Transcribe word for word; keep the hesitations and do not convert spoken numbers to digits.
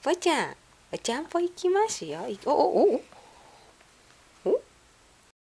ぽちゃん、おちゃんぽ行きますよ。いおおお